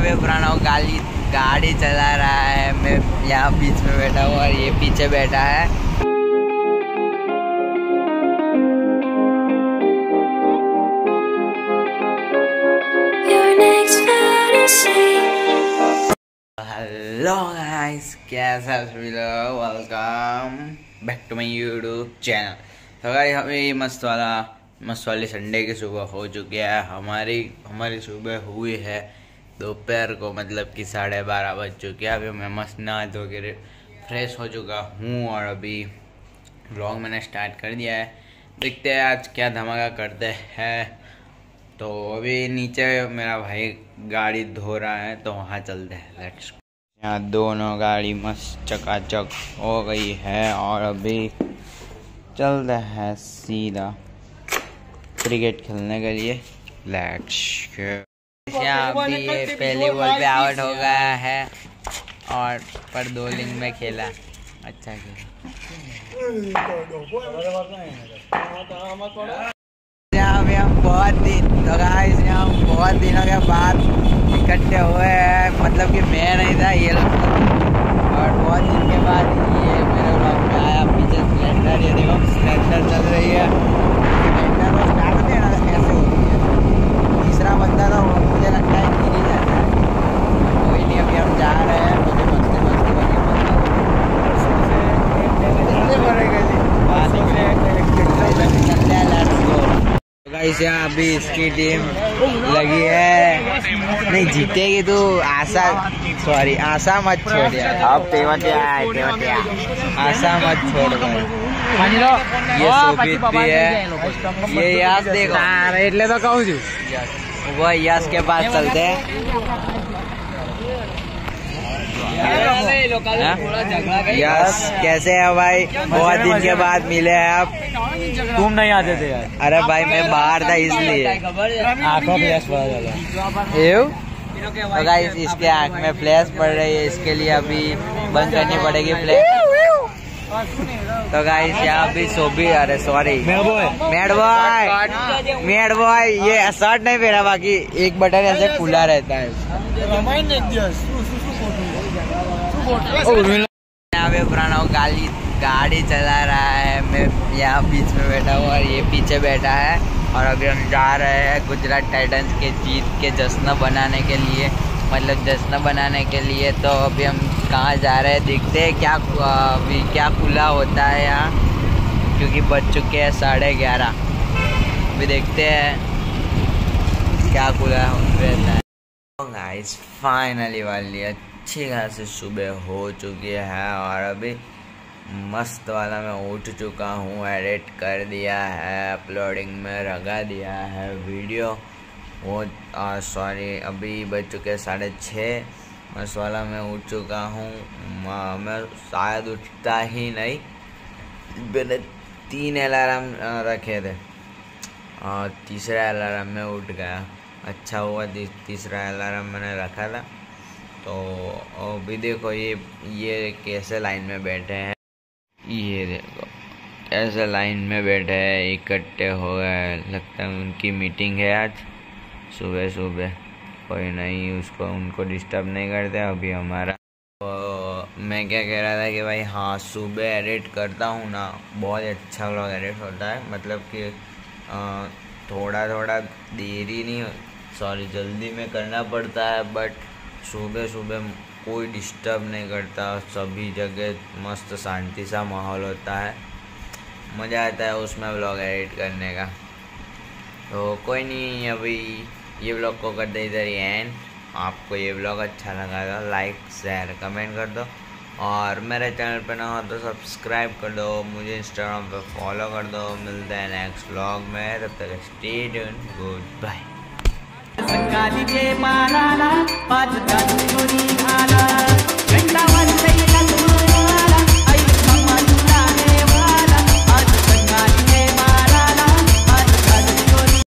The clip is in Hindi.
पे पुराना गाड़ी चला रहा है। मैं यहाँ बीच में बैठा हूँ और ये पीछे बैठा है। हेलो गाइस, कैसा सभी लोग, welcome back to my YouTube channel. तो गाइस अभी मस्त वाली संडे की सुबह हो चुकी है। हमारी सुबह हुई है दोपहर को, मतलब कि 12:30 बज चुके हैं। अभी मैं मस्त नहा धो के फ्रेश हो चुका हूँ और अभी व्लॉग मैंने स्टार्ट कर दिया है। देखते हैं आज क्या धमाका करते हैं। तो अभी नीचे मेरा भाई गाड़ी धो रहा है, तो वहाँ चलते हैं। लेट्स। यहाँ दोनों गाड़ी मस्त चकाचक हो गई है और अभी चलते हैं सीधा क्रिकेट खेलने के लिए। लेट्स। यहाँ अभी ये पहली बॉल पे आउट हो गया है और पर 2 इनिंग में खेला, अच्छा खेला। यहाँ पे हम बहुत दिनों के बाद इकट्ठे हुए हैं, मतलब कि मैं नहीं था, ये लोग, और बहुत दिन के बाद ये मेरे ब्लॉग में आया। पीछे स्प्लेंडर, ये देखो स्प्लेंडर चल रही है। स्प्लेंडर को स्टार्ट देना कैसे होती है, तीसरा बंदा तो मुझे लगता है गिर ही जाता है। कोई नहीं, अभी हम जा रहे हैं। मुझे मस्ती गाइस, यहाँ अभी इसकी टीम लगी है, नहीं जीतेगी तो आशा मत छोड़ यार। अब आशा मत छोड़ भाई। ये सोबित भी है, ये यास देखो, એટલે तो कहूँ छू वो यास के पास चलते हैं। यस, कैसे है भाई? बहुत दिन के बाद मिले हैं आप। तुम नहीं आते थे यार। अरे भाई मैं बाहर था इसलिए। तो गाइस इसके आँख में फ्लैश पड़ रही है, इसके लिए अभी बंद करनी पड़ेगी फ्लैश। तो गाइस यहाँ भी अरे सॉरी मेड बॉय ये शर्ट नहीं पहना, बाकी एक बटन ऐसे खुला रहता है। यहाँ पे पुराना गाड़ी चला रहा है। मैं यहाँ बीच में बैठा हूँ और ये पीछे बैठा है। और अभी हम जा रहे हैं गुजरात टाइटंस के जीत के जश्न बनाने के लिए, मतलब जश्न बनाने के लिए। तो अभी हम कहाँ जा रहे हैं देखते हैं। अभी क्या खुला होता है यहाँ, क्योंकि बज चुके हैं 11:30। अभी देखते हैं क्या खुला रहता है। गाइस फाइनली वाली अच्छी खासी सुबह हो चुकी है और अभी मस्त वाला मैं उठ चुका हूँ, एडिट कर दिया है, अपलोडिंग में लगा दिया है वीडियो। वो सॉरी अभी बज चुके 6:30। मस्त वाला मैं उठ चुका हूँ। मैं शायद उठता ही नहीं, मैंने 3 अलार्म रखे थे और तीसरा अलार्म में उठ गया। अच्छा हुआ तीसरा अलार्म मैंने रखा था। तो अभी देखो ये कैसे लाइन में बैठे हैं, ये देखो कैसे लाइन में बैठे हैं, इकट्ठे हो गए। लगता है उनकी मीटिंग है आज सुबह। कोई नहीं, उनको डिस्टर्ब नहीं करते अभी हमारा। तो मैं क्या कह रहा था कि भाई हाँ, सुबह एडिट करता हूँ ना, बहुत अच्छा व्लॉग एडिट होता है। मतलब कि थोड़ा देरी नहीं, सॉरी जल्दी में करना पड़ता है, बट सुबह कोई डिस्टर्ब नहीं करता। सभी जगह मस्त शांति सा माहौल होता है, मज़ा आता है उसमें व्लॉग एडिट करने का। तो कोई नहीं, अभी ये व्लॉग को कर दे इधर ही एंड। आपको ये व्लॉग अच्छा लगा तो लाइक शेयर कमेंट कर दो, और मेरे चैनल पे ना हो तो सब्सक्राइब कर दो, मुझे इंस्टाग्राम पे फॉलो कर दो। मिलते हैं नेक्स्ट व्लॉग में, तब तक स्टे ट्यून्ड, गुड बाय।